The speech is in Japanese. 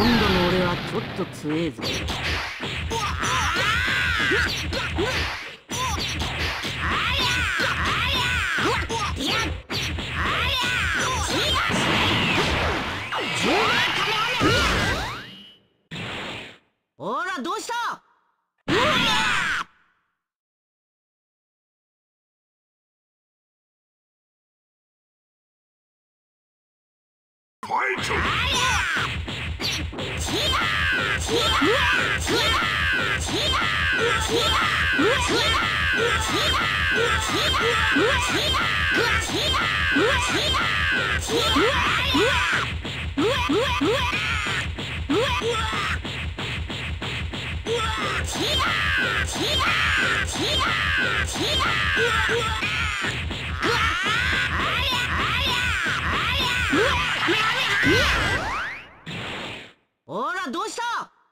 今度の俺はちょっと強えぜ。ほらどうした。ほらどうした。